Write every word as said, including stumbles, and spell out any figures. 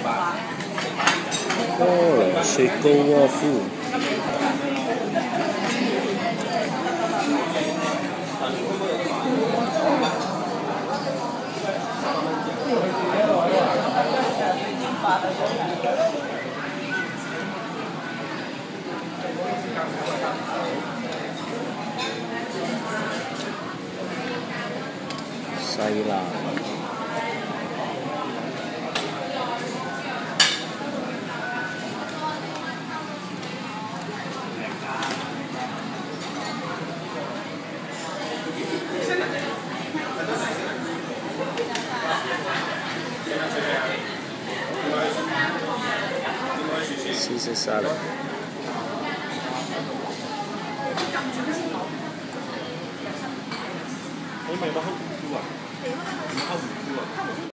哦，水沟沃夫。西啦。Caesar salad。 你咪攞黑胡椒啊？黑胡椒啊？